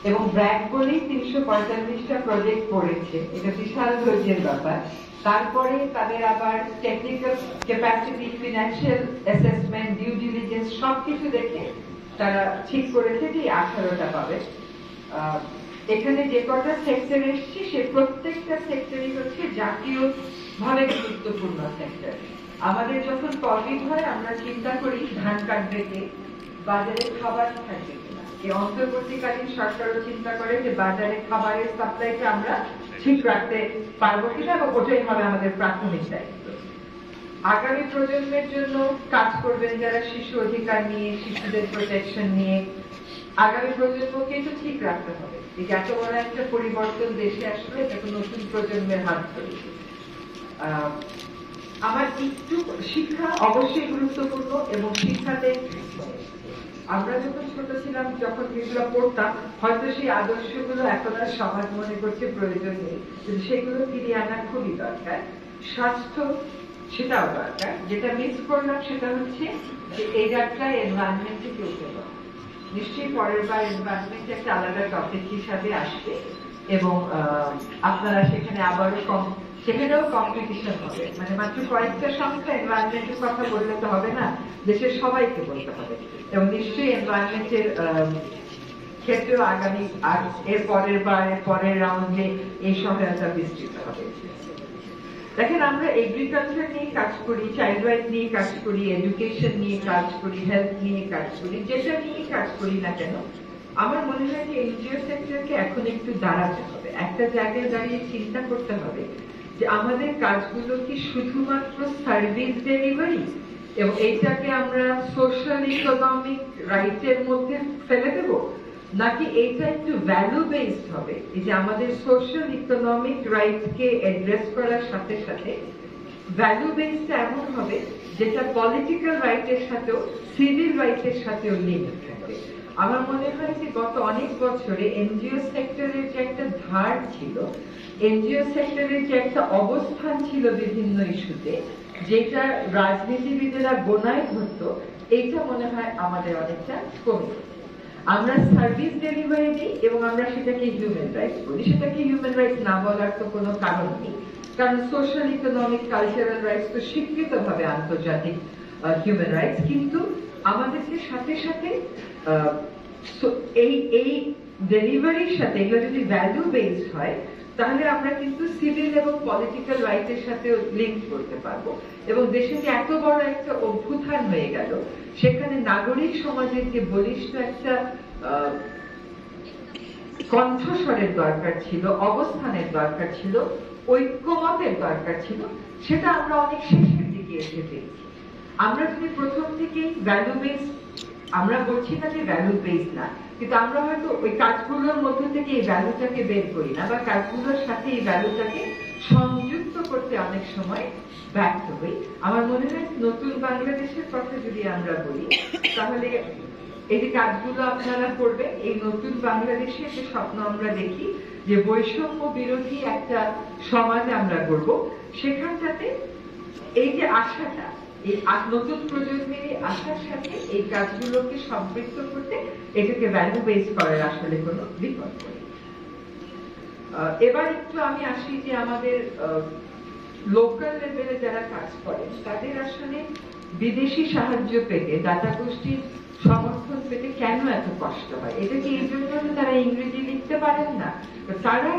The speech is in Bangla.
এবং ব্র্যাক বলেই 345টা প্রজেক্ট করেছে, এটা বিশাল ধৈর্যের ব্যাপার। তারপরে তাদের আবার technical capacity, financial assessment, due diligence সবকিছু দেখে তারা ঠিক করেছে যে 18টা পাবে। এখানে যে কটা সেক্টর এসছে সে প্রত্যেকটা সেক্টরই হচ্ছে জাতীয় ভাবে গুরুত্বপূর্ণ সেক্টর। আমাদের যখন কোভিড হয় আমরা চিন্তা করি ধান কাটবে কে, বাজারে খাবার থাকবে কিনা। এই অন্তর্বর্তীকালীন সরকারও চিন্তা করে যে বাজারে খাবারের সাপ্লাইটা আমরা ঠিক রাখতে পারবো কিনা, এবং ওটাই হবে আমাদের প্রাথমিক দায়িত্ব। আগামী প্রজন্মের জন্য কাজ করবেন যারা শিশু অধিকার নিয়ে, শিশুদের প্রোটেকশন নিয়ে। আগামী প্রজন্মকে তো ঠিক রাখতে হবে। এই এত বড় একটা পরিবর্তন দেশে আসলে এটা নতুন প্রজন্মের হাত ধরে। আমার একটু শিক্ষা অবশ্যই গুরুত্বপূর্ণ, এবং শিক্ষাতে আমরা যখন ছোট ছিলাম, যখন যেগুলো পড়তাম, হয়তো সেই আদর্শগুলো এখন আর সমাজ মনে করছে প্রয়োজন নেই, কিন্তু সেগুলো ফিরিয়ে আনা খুবই দরকার। স্বাস্থ্য সেটাও দরকার। যেটা মিস করলাম সেটা হচ্ছে যে এই যাত্রায় এনভায়রনমেন্টে কেউ পেল। নিশ্চয়ই পরের বার এনভায়রনমেন্ট একটা আলাদা টপিক হিসাবে আসবে, এবং আপনারা সেখানে আবারও সেখানেও কম্পিটিশন হবে। মানে মাত্র কয়েকটা সংখ্যা এনভায়রনমেন্টের কথা বললে তো হবে না, দেশের সবাইকে বলতে হবে। এবং নিশ্চয়ই এনভায়রনমেন্টের ক্ষেত্রেও আগামী আর এর পরের বার, এর পরের রাউন্ডে এই সহায়তা বিস্তৃত হবে। দেখেন, আমরা এগ্রিকালচার নিয়ে কাজ করি, চাইল্ড রাইট নিয়ে কাজ করি, এডুকেশন নিয়ে কাজ করি, হেলথ নিয়ে কাজ করি, যেটা নিয়ে কাজ করি না কেন, আমার মনে হয় যে এনজিও সেক্টরকে এখন একটু দাঁড়াতে হবে। একটা জায়গায় দাঁড়িয়ে চিন্তা করতে হবে যে আমাদের কাজগুলো কি শুধুমাত্র সার্ভিস ডেলিভারি, এবং এইটাকে আমরা সোশ্যাল ইকোনমিক রাইটের মধ্যে ফেলে দেব, নাকি এইটা একটু ভ্যালু বেসড হবে। এই যে আমাদের সোশ্যাল ইকোনমিক রাইটকে অ্যাড্রেস করার সাথে সাথে ভ্যালু বেসড এমন হবে যেটা পলিটিক্যাল রাইটের সাথেও, সিভিল রাইটের সাথেও লিঙ্ক থাকবে। আমার মনে হয় যে গত অনেক বছরে এনজিও সেক্টরের যে একটা ধার ছিল, এনজিও সেক্টরের যে একটা অবস্থান ছিল বিভিন্ন ইস্যুতে, যেটা রাজনীতিবিদেরা গোনায় ধরতো, এইটা মনে হয় আমাদের অনেকটা কমে। আমরা সার্ভিস ডেলিভারি দিই এবং আমরা সেটাকে হিউম্যান রাইটস বলি। সেটাকে হিউম্যান রাইটস না বলার তো কোনো কারণ নেই, কারণ সোশ্যাল ইকোনমিক কালচারাল রাইটস তো স্বীকৃত ভাবে আন্তর্জাতিক হিউম্যান রাইটস। কিন্তু আমাদেরকে সাথে সাথে এই ডেলিভারির সাথে এগুলো যদি ভ্যালু বেসড হয়, তাহলে আমরা কিন্তু সিভিল এবং পলিটিক্যাল রাইটের সাথে লিঙ্ক করতে পারবো। এবং দেশে যে এত বড় একটা অভ্যুত্থান হয়ে গেল, সেখানে নাগরিক সমাজের যে বলিষ্ঠ একটা কণ্ঠস্বরের দরকার ছিল, অবস্থানের দরকার ছিল, ঐক্যমতের দরকার ছিল, সেটা আমরা অনেক শেষের দিকে এসে পেয়েছি। আমরা যদি প্রথম থেকেই ভ্যালু বেস, আমরা বলছি না যে ভ্যালু বেস না, কিন্তু আমরা হয়তো ওই কাজগুলোর মধ্যে থেকে এই ভ্যালুটাকে বের করি না, বা কাজগুলোর সাথে এই ভ্যালুটাকে সংযুক্ত করতে অনেক সময় ব্যর্থ হই। আমার মনে হয় নতুন বাংলাদেশের কথা যদি আমরা বলি, তাহলে এই যে কাজগুলো আপনারা করবেন, এই নতুন বাংলাদেশের যে স্বপ্ন আমরা দেখি, যে বৈষম্য বিরোধী একটা সমাজ আমরা গড়ব, সেখানটাতে এই যে আশাটা, এই নতুন প্রজন্মের আশার সাথে এই কাজগুলোকে সম্পৃক্ত করতে এটাকে ভ্যালু বেস করার আসলে কোনো বিকল্প নেই। এবার একটু আমি আসি যে আমাদের লোকাল লেভেলে যারা কাজ করেন, তাদের আসলে বিদেশি সাহায্য পেতে, দাতা গোষ্ঠীর সমর্থন পেতে কেন এত কষ্ট হয়? এটা কি এই জন্য তারা ইংরেজি লিখতে পারেন না? তারা